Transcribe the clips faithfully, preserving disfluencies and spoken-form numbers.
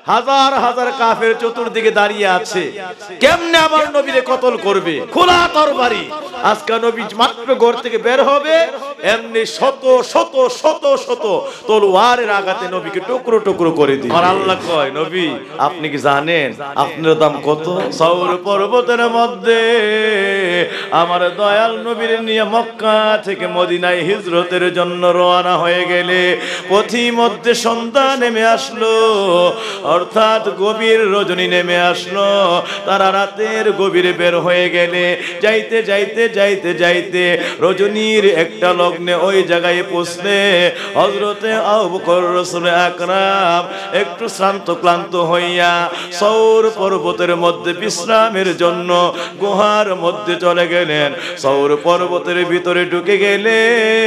হাজার হাজার কাফের চতুর্দিকে দাঁড়িয়ে আছে, কেমনে আমার নবীরে কতল করবে, খোলা তরবারি। আজকে নবী মাত্র ঘর থেকে বের হবে, এমনি শত শত শত শত তলোয়ারের আঘাতে নবীকে টুকরো টুকরো করে দিবে। আর আল্লাহ কয়, নবী আপনি কি জানেন আপনার দাম কত? সৌর পর্বতের মধ্যে আমার দয়াল নবীর নিয়ে মক্কা থেকে মদিনায় হিজরতের জন্য রওনা হয়ে গেলে পথি মধ্যে সন্ধ্যা নেমে আসলো, অর্থাৎ গভীর রজনী নেমে আসলো। তারা রাতের গভীরে বের হয়ে গেলে যাইতে যাইতে যাইতে যাইতে রজনীর একটা লগ্নে ওই জায়গায় পৌঁছলে হযরতে আবু বকর রাসূল আকরাম একটু শ্রান্ত ক্লান্ত হইয়া সৌর পর্বতের মধ্যে বিশ্রামের জন্য গুহার মধ্যে চলে গেলেন। সৌর পর্বতের ভিতরে ঢুকে গেলে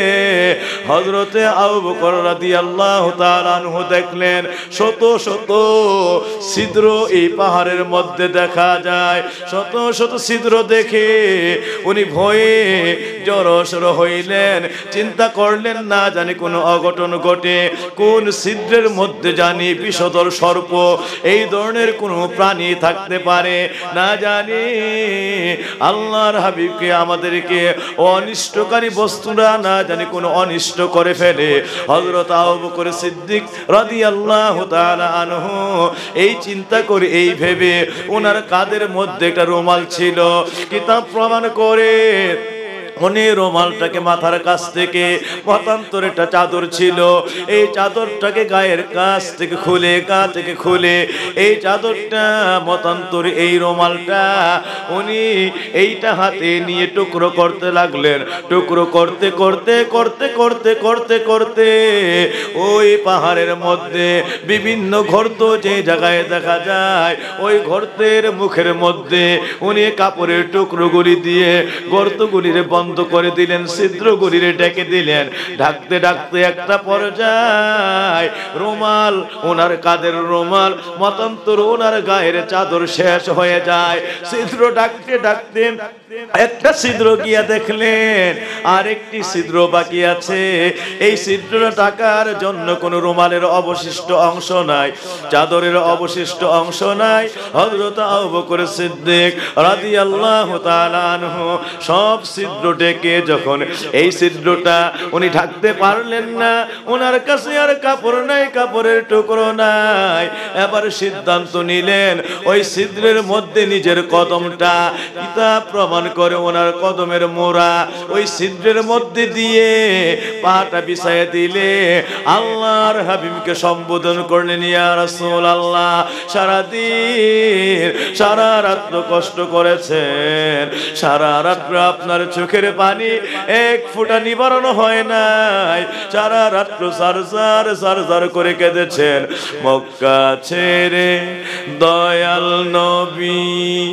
হযরতে আবু বকর রাদিয়াল্লাহু তাআলা আনহু দেখলেন শত শত ছিদ্র এই পাহাড়ের মধ্যে দেখা যায়। শত শত ছিদ্র দেখে উনি ভয়ে জড়সড় হইলেন, চিন্তা করলেন না জানি কোনো অঘটন ঘটে, কোন ছিদ্রের মধ্যে জানি বিষধর সর্প এই ধরনের কোনো প্রাণী থাকতে পারে, না জানি আল্লাহর হাবিবকে আমাদেরকে অনিষ্টকারী বস্তুরা না জানি কোনো অনিষ্ট করে ফেলে। হযরত আবু বকর সিদ্দিক রাদিয়াল্লাহু তাআলা আনহু এই চিন্তা করে এই ভেবে ওনার কাঁধের মধ্যে একটা রুমাল ছিল, কিতাব প্রমাণ করে উনি রুমালটাকে মাথার কাছ থেকে মতান্তরে একটা চাদর ছিল, এই চাদরটাকে গায়ের কাছ থেকে খুলে গা থেকে খুলে এই চাদরটা মতান্তরে এই রুমালটা উনি এইটা হাতে নিয়ে টুকরো করতে লাগলেন। টুকরো করতে করতে করতে করতে করতে করতে ওই পাহাড়ের মধ্যে বিভিন্ন গর্ত যে জায়গায় দেখা যায় ওই গর্তের মুখের মধ্যে উনি কাপড়ের টুকরোগুলি দিয়ে গর্তগুলির বন্ধ করে দিলেন, ছিদ্রগুলিরে ডেকে দিলেন। ঢাকতে ঢাকতে একটা পর্যায় রুমাল, ওনার কাঁধের রুমাল মতান্তর ওনার গায়ের চাদর শেষ হয়ে যায়। ছিদ্র ডাকতে ডাকতে একটা ছিদ্র গিয়া দেখলেন আর একটি ছিদ্র বাকি আছে। এই ছিদ্রটা ঢাকার জন্য কোন রুমালের অবশিষ্ট অংশ নাই, চাদরের অবশিষ্ট অংশ নাই। হযরত আবু বকর সিদ্দিক রাদিয়াল্লাহু তাআলা আনহু সব ছিদ্র ডেকে যখন এই ছিদ্রটা উনি ঢাকতে পারলেন না, ওনার কাছে আর কাপড় নাই, কাপড়ের টুকরো নাই। এবার সিদ্ধান্ত নিলেন ওই ছিদ্রের মধ্যে নিজের কদমটা, কিতাব প্রমাণ করে ওনার কদমের মোড়া ওই ছিদ্রের মধ্যে দিয়ে পাটা বিছাইয়ে দিলে আল্লাহর হাবিবকে সম্বোধন করলেন, ইয়া রাসূলুল্লাহ। সারাদিন সারা রাত কষ্ট করেছেন, সারা রাত আপনার চোখের পানি এক ফোঁটা নিবারণ হয় নাই, সারা রাত্র সারসার সারসার করে কেঁদেছেন। মক্কা ছেড়ে দয়াল নবী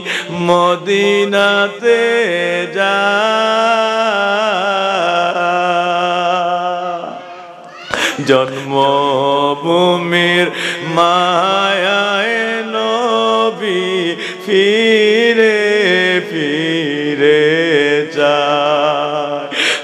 মদিনাতে যায়, জন্মভূমির মায়ায় নবী ফিরে ফিরে যায়,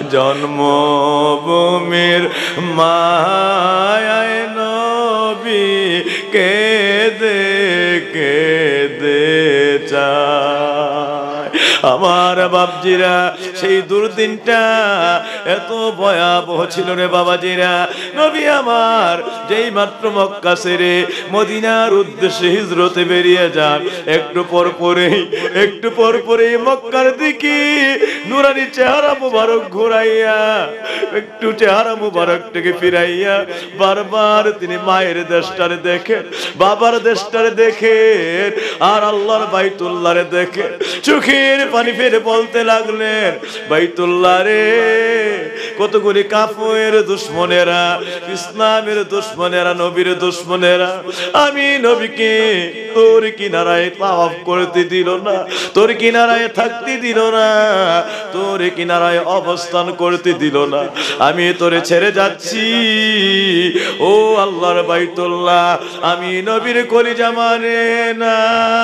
জন্মভূমির মায়ায় নবী কেঁদে কেঁদে যায়। আমার বাপজিরা সেই দুর্দিনটা এত ভয়াবহ ছিল রে বাবাজিরা। নবী আমার যেই মাত্র মক্কা ছেড়ে মদিনার উদ্দেশ্যে হিজরতে বেরিয়ে যান, একটু পর পরেই একটু পর পরেই মক্কার দিকে নুরানি চেহারা মুবারক ঘুরাইয়া একটু চেহারা মুবারকটাকে ফিরাইয়া বারবার তিনি মায়ের দেশটারে দেখেন, বাবার দেশটারে দেখেন, আর আল্লাহর বাইতুল্লাহরে দেখেন। চোখের পানি ফেলে বলতে লাগলেন, বাইতুল্লাহ রে, কতগুলি কাফের দুশমনেরা, ইসলামের দুশমনেরা, নবীর দুশমনেরা আমি নবীকে তোর কিনারায় তাওয়াফ করতে দিল না, তোর কিনারায় থাকতে দিল না, তোর কিনারায় অবস্থান করতে দিল না, আমি তোরে ছেড়ে যাচ্ছি। ও আল্লাহর বাইতুল্লাহ, আমি নবীর কলিজা মানে না,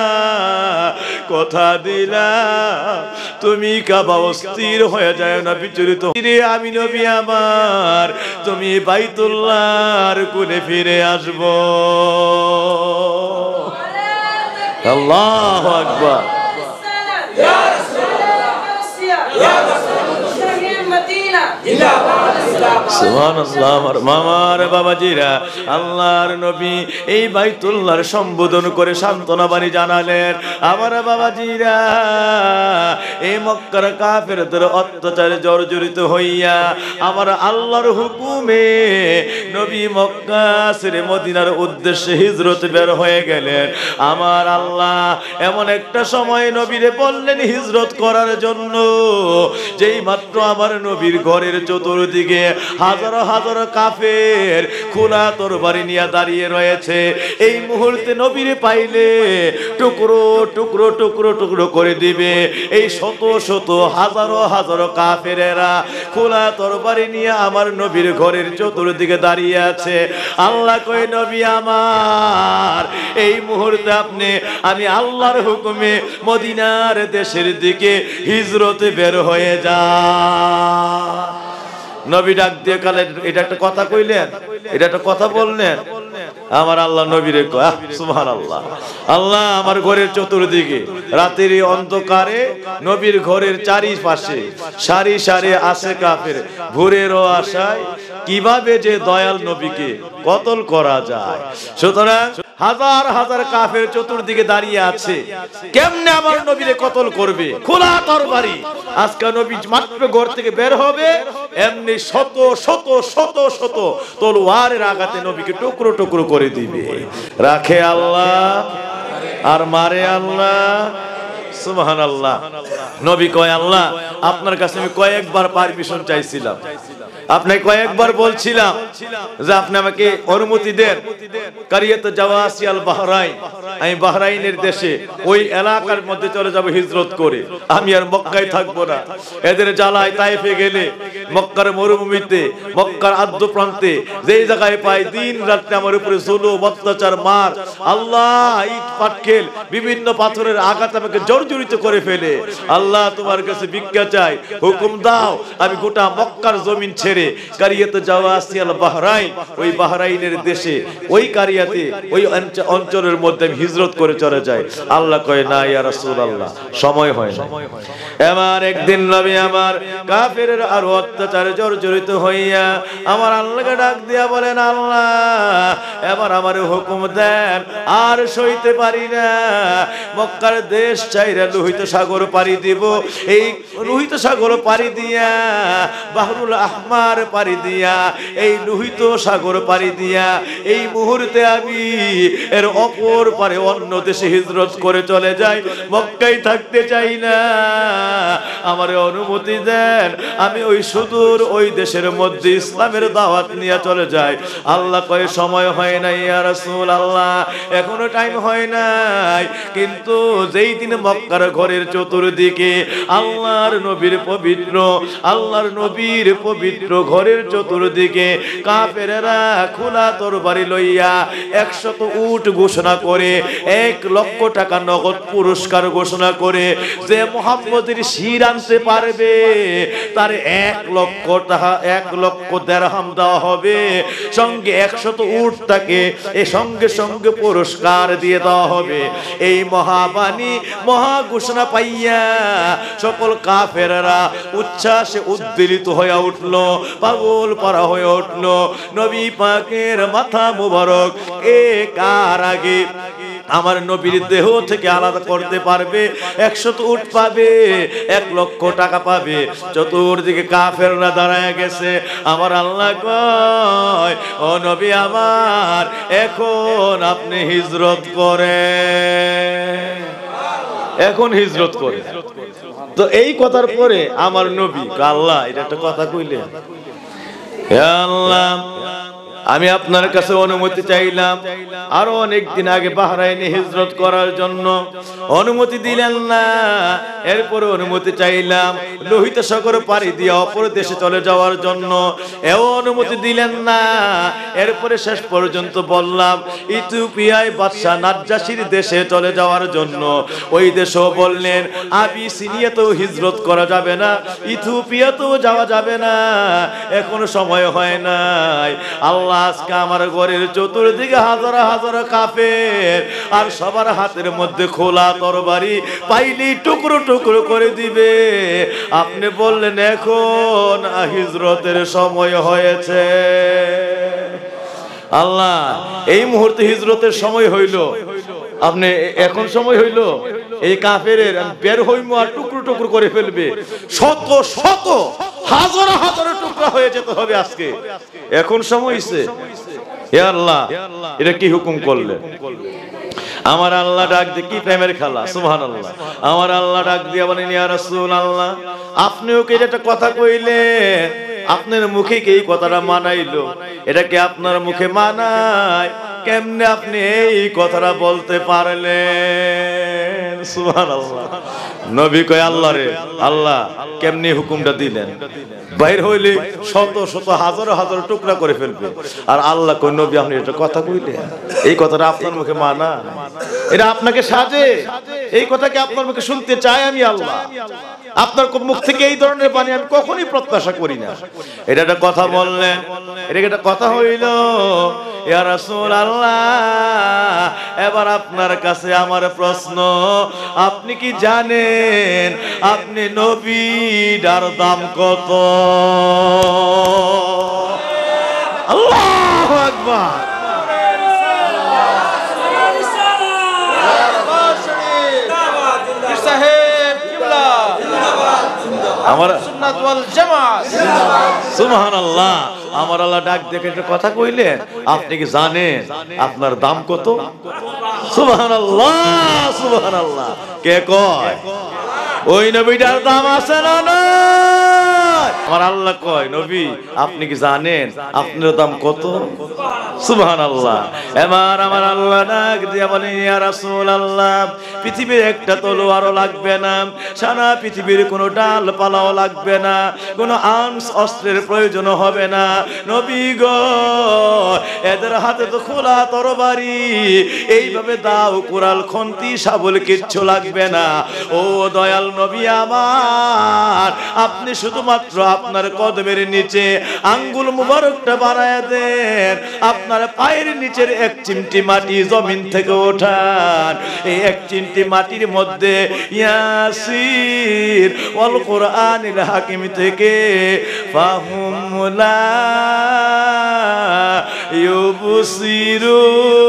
কথা দিলাম তুমি কাবা অস্থির হয়ে যায় না, বিচলিত রে আমি নবী আমার, তুমি বাইতুল্লাহর কোলে ফিরে আসবো। আল্লাহু আকবার। সুবহানাল্লাহ। আমার মামার বাবাজিরা, আল্লাহর নবী এই বাইতুল্লাহর সম্বোধন করে সান্ত্বনা বাণী জানালেন। আমার বাবাজিরা, এই মক্কার কাফেরদের অত্যাচারে জর্জরিত হইয়া আমার আল্লাহর হুকুমে নবী মক্কা ছেড়ে মদিনার উদ্দেশ্যে হিজরত বের হয়ে গেলেন। আমার আল্লাহ এমন একটা সময় নবীরে বললেন হিজরত করার জন্য, যেই মাত্র আমার নবীর ঘরের চতুর্দিকে হাজার হাজার কাফের খোলা তরবারি নিয়ে দাঁড়িয়ে রয়েছে। এই মুহূর্তে নবীরে পাইলে টুকরো টুকরো টুকরো টুকরো করে দিবে। এই শত শত হাজারো হাজারো কাফেরেরা খোলা তরবারি নিয়ে আমার নবীর ঘরের চতুর্দিকে দাঁড়িয়ে আছে। আল্লাহ কয়, নবী আমার, এই মুহূর্তে আপনি আমি আল্লাহর হুকুমে মদিনার দেশের দিকে হিজরতে বের হয়ে যা। নবী ডাক দিয়ে কালে এটা একটা কথা কইলেন, এটা একটা কথা বললেন। আমার আল্লাহ নবীরে কয়, সুবহানাল্লাহ, আল্লাহ আমার ঘরের চতুর্দিকে রাতের অন্ধকারে নবীর ঘরের চারিপাশে সারি সারি আছে কাফের, ভোরেরও আশায় কিভাবে যে দয়াল নবীকে কতল করা যায়। সুতরাং হাজার হাজার কাফের চতুর্দিকে দাঁড়িয়ে আছে, কেমনে আমার নবীরে কতল করবে? খোলা তরবারি। আজকে নবী মাত্র ঘর থেকে বের হবে, এমনি শত শত শত শত তলোয়ারের আঘাতে নবীকে টুকরো টুকরো করে দিবে। রাখে আল্লাহ আর মারে আল্লাহ। সুবহানাল্লাহ। নবী কয়, আল্লাহ আপনার কাছে আমি কয়েকবার পারমিশন চাইছিলাম, আপনাকে কয়েকবার বলছিলাম যে আপনি আমাকে অনুমতি দেন, কারিয়াত জাওয়াসি আল বাহরাইন, আমি বাহরাইনের দেশে ওই এলাকার মধ্যে চলে যাব হিজরত করে, আমি আর মক্কায় থাকবো না। এদের জ্বালায় তায়েফে গেলে মক্কার মরুভূমিতে মক্কার আদ্য প্রান্তে যেই জায়গায় পাই দিন রাত্রে আমার উপরে জুলুম অত্যাচার মার, আল্লাহ ইট পাটকেল বিভিন্ন পাথরের আঘাত আমাকে জর্জরিত করে ফেলে। আল্লাহ তোমার কাছে ভিক্ষা চাই, হুকুম দাও আমি গোটা মক্কার জমিন ছেড়ে কারিয়াত জাওয়াসি আল বাহরাইন, ওই বাহরাইনের দেশে ওই কারিয়াতে ওই অঞ্চলের মধ্যে আমি হিজরত করে চলে যাই। আল্লাহ কয়, না ইয়া রাসূলুল্লাহ, সময় হয় না। এবার একদিন নবী আমার কাফেরের আর অত্যাচারে জর্জরিত হইয়া আমার আল্লাহকে ডাক দিয়া বলেন, আল্লাহ এবার আমার হুকুম দেন, আর সইতে পারি না। মক্কার দেশ চাইরা লোহিত সাগর পাড়ি দিব, এই লোহিত সাগর পাড়ি দিয়া বাহরুল আহমার পাড়ি দিয়া এই লোহিত সাগর পাড়ি দিয়া এই মুহূর্তে আমি এর অপর পারে অন্য দেশে হিজরত করে চলে যাই, মক্কায় থাকতে চাই না। আমার অনুমতি দেন, আমি ওই সুদূর ওই দেশের মধ্যে ইসলামের দাওয়াত নিয়ে চলে যাই। আল্লাহ কয়, সময় হয় নাই ইয়া রাসূলুল্লাহ, এখনো টাইম হয় নাই। কিন্তু যেই দিন মক্কার ঘরের চতুর্দিকে আল্লাহর নবীর পবিত্র আল্লাহর নবীর পবিত্র ঘরের চতুর্দিকে কাফেরেরা খোলা তরবারি লইয়া একশত উট ঘোষণা করে, এক লক্ষ টাকা নগদ পুরস্কার ঘোষণা করে, যে মুহাম্মদের শির আনতে পারবে তার এক লক্ষ টাকা এক লক্ষ দিরহাম দেওয়া হবে, সঙ্গে একশত উট তাকে এ সঙ্গে সঙ্গে পুরস্কার দিয়ে দেওয়া হবে। এই মহাবাণী মহা ঘোষণা পাইয়া সকল কাফেররা উচ্ছ্বাসে উদ্বেলিত হয়ে উঠল, পাগল পারা হয়ে উঠল। নবী পাকের মাথা মুবারক এ কার আগে আমার নবীর দেহ থেকে আলাদা করতে পারবে, একশত উট পাবে, এক লক্ষ টাকা পাবে। চতুর্দিকে কাফেররা দাঁড়ায় গেছে। আমার আল্লাহ কয়, ও নবী আমার, এখন আপনি হিজরত করে, এখন হিজরত করে। তো এই কথার পরে আমার নবী, আল্লাহ এটা একটা কথা কইলেন, হে আল্লাহ আমি আপনার কাছে অনুমতি চাইলাম আরো অনেক দিন আগে বাহরাইনে হিজরত করার জন্য, অনুমতি দিলেন না। এরপরে অনুমতি চাইলাম লোহিত সাগর পাড়ি দিয়ে অপর দেশে চলে যাওয়ার জন্য, এও অনুমতি দিলেন না। এরপরে শেষ পর্যন্ত বললাম ইথিওপিয়ায় বাদশা নাজ্জাশীর দেশে চলে যাওয়ার জন্য, ওই দেশও বললেন আবিসিনিয়াতেও হিজরত করা যাবে না, ইথিওপিয়াতেও যাওয়া যাবে না, এখনো সময় হয় নাই। আল্লাহ আল্লাহ আজকে আমার ঘরের চতুর্দিকে হাজার হাজার কাফের, আর সবার হাতের মধ্যে খোলা তরবারি, পাইলেই টুকরো টুকরো করে দিবে। আপনি বললেন এখন হিজরতের সময় হয়েছে। আল্লাহ এই মুহূর্তে হিজরতের সময় হইল, আপনি এখন সময় হইল এই কাফের বের হইমু আর টুকরো টুকরো করে ফেলবে, শত শত হাজার হাজার টুকরা হয়ে যেতে হবে আজকে, এখন সময় হইছে। হে আল্লাহ এটা কি হুকুম করলেন? আমার আল্লাহ ডাক দিয়ে, কি প্রেমের খেলা, সুবহানাল্লাহ। আমার আল্লাহ ডাক দিয়ে বলেন ইয়া রাসূলুল্লাহ, আপনিও কি একটা কথা কইলেন, আপনার মুখে কি এই কথাটা মানাইলো? এটা কি আপনার মুখে মানায়? কেমনে আপনি এই কথাটা বলতে পারলেন? সুবহানাল্লাহ। নবী কয় আল্লাহ রে আল্লাহ কেমনে হুকুমটা দিলেন? বাইর হইলে শত শত হাজার হাজার টুকরা করে ফেলবে, আর আল্লাহ কই নবী আপনি এটা কথা কইলেন, এই কথাটা আপনার মুখে মানা? এটা আপনাকে সাজে? এই কথা কি আপনার মুখে শুনতে চাই আমি? আল্লাহ আপনার মুখ থেকে এই ধরনের বাণী আমি কখনোই প্রত্যাশা করি না। এটা একটা কথা বললেন, এটা একটা কথা হইল। ইয়া রাসূলুল্লাহ, এবার আপনার কাছে আমার প্রশ্ন, আপনি কি জানেন আপনি নবীর দাম কত? আল্লাহু আকবার। আমার সুন্নাত ওয়াল জামাত, সুবহানাল্লাহ। আমার আল্লাহ ডাক দেখে একটা কথা কইলেন, আপনি কি জানেন আপনার দাম কত? সুবহানাল্লাহ সুবহানাল্লাহ। কে কয়? ওই নবীটার দাম আছে না না? আমার আল্লাহ কয় নবী আপনি কি জানেন আপনার দাম কত? সুবহানাল্লাহ। এবার আমার আল্লাহ ডাক দিয়ে বলেন ইয়া রাসূলুল্লাহ, পৃথিবীর একটা তলোয়ারও লাগবে না, সারা পৃথিবীর কোনো ডাল পালাও লাগবে না, কোনো আর্মস অস্ত্রের প্রয়োজন হবে না। নবী গো এদের হাতে তো খোলা তরবারি, এইভাবে দাও কুরাল খন্তি শাবল কিচ্ছু লাগবে না। ও দয়াল নবী আমার, আপনি শুধুমাত্র আপনার কদমের নিচে আঙ্গুল মুবারকটা বাড়ায় দেন, আপনার পায়ের নিচের এক চিমটি মাটি জমিন থেকে ওঠান, এই এক চিমটি মাটির মধ্যে ইয়াসির ওয়াল কুরআনিল হাকিম থেকে ফাহুমুলা ইউবসিরু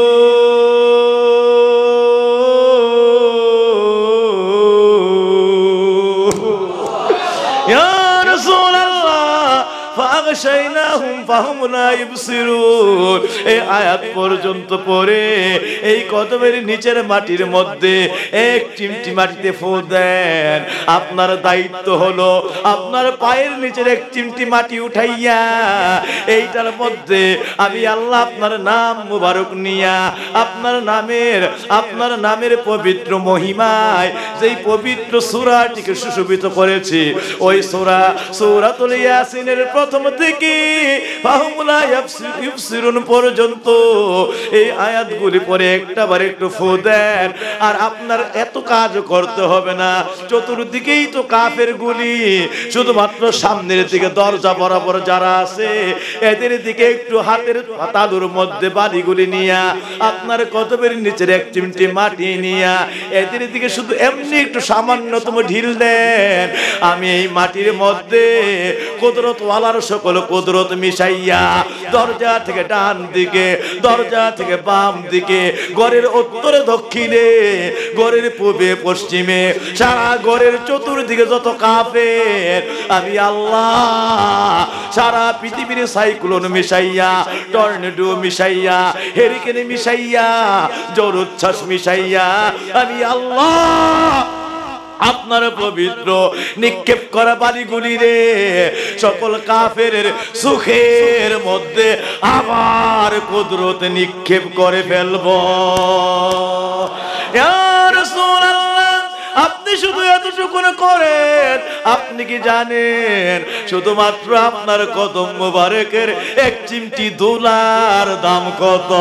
এই আয়াত পর্যন্ত পড়ে এই কদমের নিচের মাটির মধ্যে এক চিমটি মাটিতে ফু দেন। আপনার দায়িত্ব হলো আপনার পায়ের নিচের এক চিমটি মাটি উঠাইয়া এইটার মধ্যে আমি আল্লাহ আপনার নাম মুবারক নিয়া আপনার নামের আপনার নামের পবিত্র মহিমায় যেই পবিত্র সূরাটিকে সুশোভিত করেছি, ওই সূরা সূরাতুল ইয়াসিনের প্রথম থেকে ফাহুমুলা ইউবসিরুন পর্যন্ত এই আয়াতগুলি পরে একটা বার একটু ফু দেন। আর আপনার এত কাজ করতে হবে না, চতুর্দিকেই তো কাফের গুলি, শুধুমাত্র সামনের দিকে দরজা বরাবর যারা আছে এদের দিকে একটু হাতের তালুর মধ্যে বালিগুলি নিয়া আপনার কদমের নিচের এক চিমটি মাটি নিয়া এদের দিকে শুধু এমনি একটু সামান্যতম ঢিল দেন। আমি এই মাটির মধ্যে কুদরত ওয়ালার সকল কুদরত মিশাইয়া দরজা থেকে ডান দিকে, দরজা থেকে বাম দিকে, ঘরের উত্তরে দক্ষিণে, ঘরের পূবে পশ্চিমে, সারা ঘরের চতুর্দিকে যত কাফের আমি আল্লাহ সারা পৃথিবীর সাইক্লোন মিশাইয়া, টর্নেডো মিশাইয়া, হেরিকেন মিশাইয়া, জলোচ্ছ্বাস মিশাইয়া আমি আল্লাহ আপনার পবিত্র নিক্ষেপ করা বালিগুলি রে সকল কাফের সুখের মধ্যে আবার কুদরত নিক্ষেপ করে ফেলব। ইয়া রাসূলুল্লাহ, আপনি শুধু এতটুকু করেন, আপনি কি জানেন শুধুমাত্র আপনার কদম মোবারকের এক চিমটি দুলার দাম কত?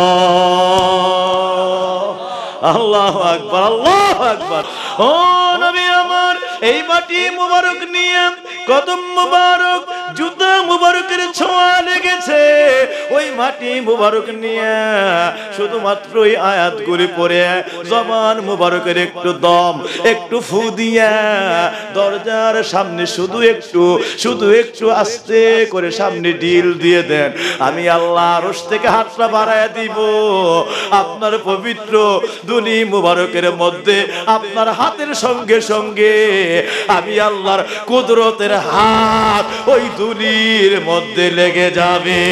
আল্লাহু আকবার, আল্লাহু আকবার। ও নবী আমার, এই মাটি মুবারক নিয়ে কদম মুবারক জুতা মুবারকের ছোঁয়া লেগেছে ওই মাটি মুবারক নিয়ে শুধুমাত্র ওই আয়াতগুলি পড়ে জবান মুবারকের একটু দম একটু ফু দিয়া দরজার সামনে শুধু একটু শুধু একটু আস্তে করে সামনে ঢিল দিয়ে দেন, আমি আল্লাহ আরশ থেকে হাতটা বাড়ায়া দিব, আপনার পবিত্র দুলি মুবারকের মধ্যে আপনার হাতের সঙ্গে সঙ্গে আমি আল্লাহর কুদরতের হাত ওই দুলির মধ্যে লেগে যাবে।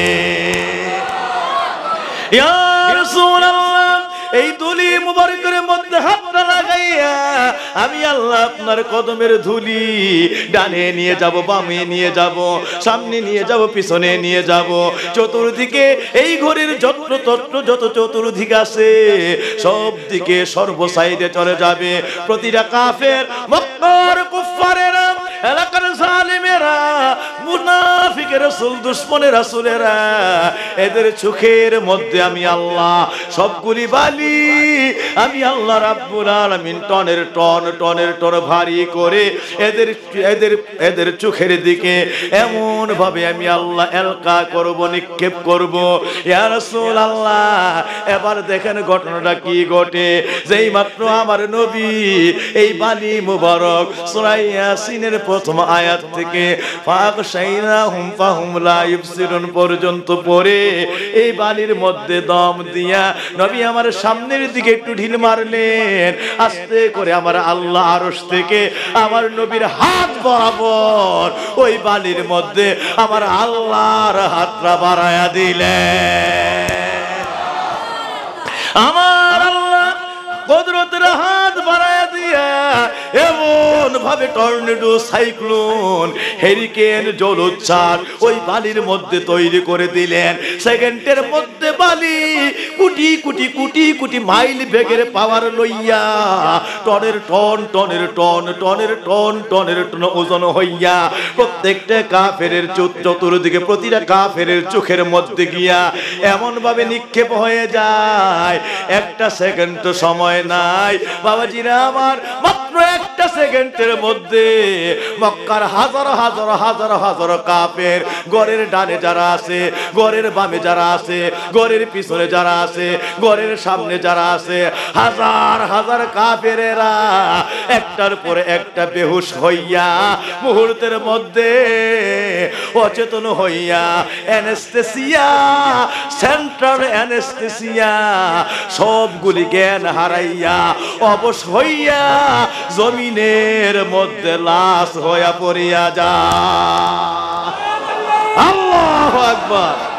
ইয়া রাসূলুল্লাহ, এই দুলি মুবারকের মধ্যে হাতটা লাগাইয়া আমি আল্লাহ আপনার কদমের ধুলি ডানে নিয়ে যাব, বামে নিয়ে যাব, সামনে নিয়ে যাব, পিছনে নিয়ে যাব, চতুর্দিকে এই ঘরের যত তত্ত্ব যত চতুর্দিকে আছে সব দিকে সর্ব সাইডে চলে যাবে। প্রতিটা কাফের মক্কার কুফারেরা এলাকার জালিমেরা মুনাফিকের রাসূল দুশমনের রাসূলেরা এদের চোখের মধ্যে আমি আল্লাহ সবগুলি বালি আমি আল্লাহ রাব্বুল আলামিন টনের টন টনের টন ভারী করে এদের এদের এদের চোখের দিকে এমন ভাবে আমি আল্লাহ এলকা করব, নিক্ষেপ করব। ইয়া রাসূলুল্লাহ, এবার দেখেন ঘটনাটা কি ঘটে। যেই মাত্র আমার নবী এই বালি মুবারক সূরা ইয়াসিনের প্রথম আয়াত থেকে ফাগশাইনাহুম ফাহুম লা ইবসিরুন পর্যন্ত পড়ে এই বালির মধ্যে দম দিয়া নবী আমার সামনের দিকে একটু ঢিল মারলেন, আস্তে করে আমার আল্লাহ আরশ থেকে আমার নবীর হাত বরাবর ওই বালির মধ্যে আমার আল্লাহর হাতটা বাড়ায়া দিলেন। আমার আল্লাহ কুদরতের হাত বাড়ায়া দিয়া এমন ভাবে টর্নেডো, সাইক্লোন, হেরিকেন, জলোচ্ছ্বাস ওই বালির মধ্যে তৈরি করে দিলেন। সেকেন্ডের মধ্যে বালি কোটি কোটি কোটি কোটি মাইল বেগের পাওয়ার লইয়া টনের টন টনের টন টনের টন টনের টন ওজন হইয়া প্রত্যেকটা কাফেরের চতুর্দিকে প্রতিটা কাফেরের চোখের মধ্যে গিয়া এমন ভাবে নিক্ষেপ হয়ে যায়, একটা সেকেন্ড সময় নাই বাবাজিরা আমার। মাত্র একটা সেকেন্ডের মধ্যে মক্কার হাজার হাজার হাজার হাজার কাফের গড়ের ডানে যারা আছে, গড়ের বামে যারা আছে, গড়ের পিছনে যারা আছে, গড়ের সামনে যারা আছে, হাজার হাজার কাফেরেরা একটার পরে একটা বেহুশ হইয়া মুহূর্তের মধ্যে অচেতন হইয়া অ্যানেস্থেসিয়া, সেন্ট্রাল অ্যানেস্থেসিয়া সবগুলি জ্ঞান হারাইয়া অবশ হইয়া জমিনের মধ্যে লাশ হইয়া পড়িয়া যায়। আল্লাহু আকবার।